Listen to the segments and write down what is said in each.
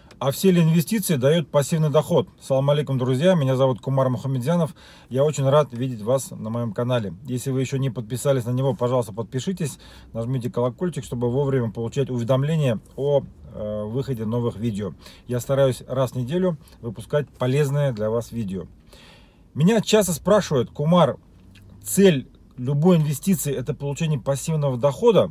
А все ли инвестиции дают пассивный доход? Салам алейкум, друзья, меня зовут Кумар Мухамедзянов. Я очень рад видеть вас на моем канале. Если вы еще не подписались на него, пожалуйста, подпишитесь, нажмите колокольчик, чтобы вовремя получать уведомления о выходе новых видео. Я стараюсь раз в неделю выпускать полезные для вас видео. Меня часто спрашивают: Кумар, цель любой инвестиции — это получение пассивного дохода?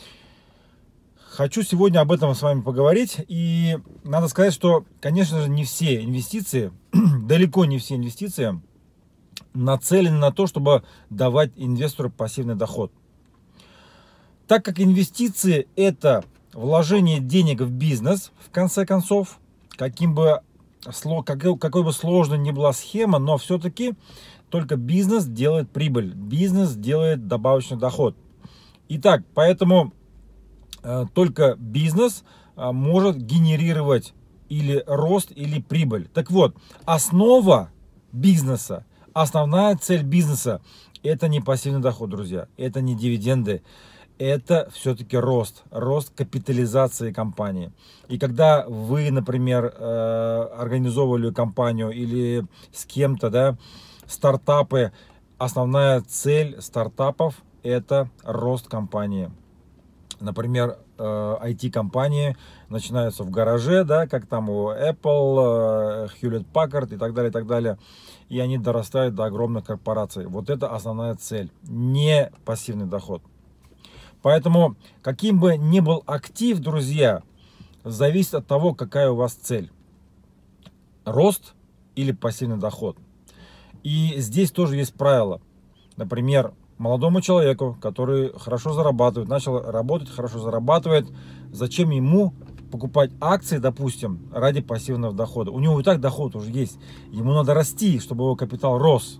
Хочу сегодня об этом с вами поговорить. И надо сказать, что, конечно же, не все инвестиции, далеко не все инвестиции нацелены на то, чтобы давать инвестору пассивный доход. Так как инвестиции — это вложение денег в бизнес, в конце концов, какой бы сложной ни была схема, но все-таки только бизнес делает прибыль, бизнес делает добавочный доход. Итак, поэтому только бизнес может генерировать или рост, или прибыль. Так вот, основа бизнеса, основная цель бизнеса — это не пассивный доход, друзья, это не дивиденды, это все-таки рост капитализации компании. И когда вы, например, организовывали компанию или с кем-то, да, стартапы, основная цель стартапов — это рост компании. Например, IT-компании начинаются в гараже, да, как там у Apple, Hewlett-Packard и так далее, и они дорастают до огромных корпораций. Вот это основная цель, не пассивный доход. Поэтому, каким бы ни был актив, друзья, зависит от того, какая у вас цель. Рост или пассивный доход. И здесь тоже есть правило. Например, молодому человеку, который хорошо зарабатывает, начал работать, хорошо зарабатывает, зачем ему покупать акции, допустим, ради пассивного дохода? У него и так доход уже есть. Ему надо расти, чтобы его капитал рос.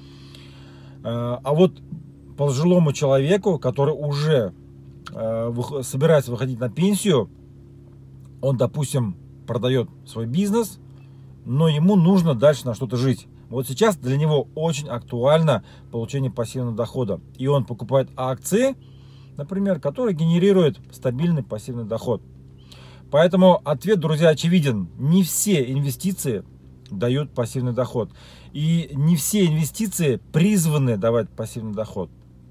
А вот пожилому человеку, который уже собирается выходить на пенсию, он, допустим, продает свой бизнес, но ему нужно дальше на что-то жить. Вот сейчас для него очень актуально получение пассивного дохода. И он покупает акции, например, которые генерируют стабильный пассивный доход. Поэтому ответ, друзья, очевиден. Не все инвестиции дают пассивный доход. И не все инвестиции призваны давать пассивный доход.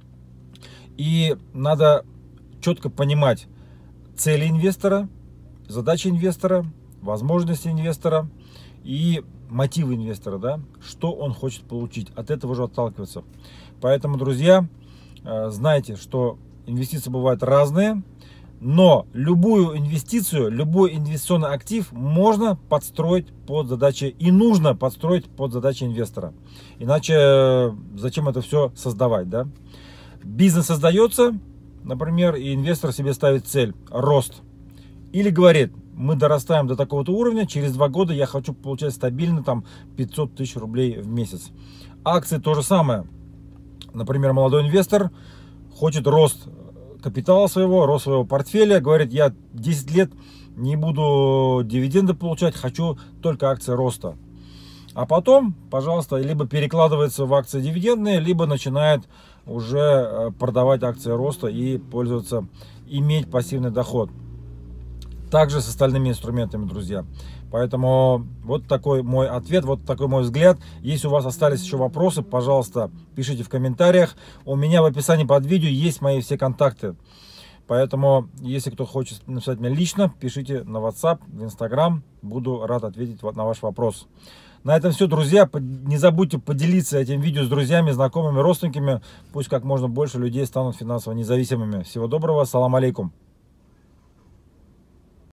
И надо четко понимать цели инвестора, задачи инвестора, возможности инвестора и мотивы инвестора, да, что он хочет получить, от этого же отталкиваться. Поэтому, друзья, знайте, что инвестиции бывают разные, но любую инвестицию, любой инвестиционный актив можно подстроить под задачи, и нужно подстроить под задачи инвестора. Иначе зачем это все создавать, да? Бизнес создается, например, и инвестор себе ставит цель – рост. Или говорит: мы дорастаем до такого-то уровня, через 2 года я хочу получать стабильно там 500 тысяч рублей в месяц. Акции то же самое. Например, молодой инвестор хочет рост капитала своего, рост своего портфеля, говорит: я 10 лет не буду дивиденды получать, хочу только акции роста. А потом, пожалуйста, либо перекладывается в акции дивидендные, либо начинает уже продавать акции роста и пользоваться, иметь пассивный доход. Также с остальными инструментами, друзья. Поэтому вот такой мой ответ, вот такой мой взгляд. Если у вас остались еще вопросы, пожалуйста, пишите в комментариях. У меня в описании под видео есть мои все контакты. Поэтому, если кто хочет написать мне лично, пишите на WhatsApp, в Instagram. Буду рад ответить на ваш вопрос. На этом все, друзья. Не забудьте поделиться этим видео с друзьями, знакомыми, родственниками. Пусть как можно больше людей станут финансово независимыми. Всего доброго. Салам алейкум.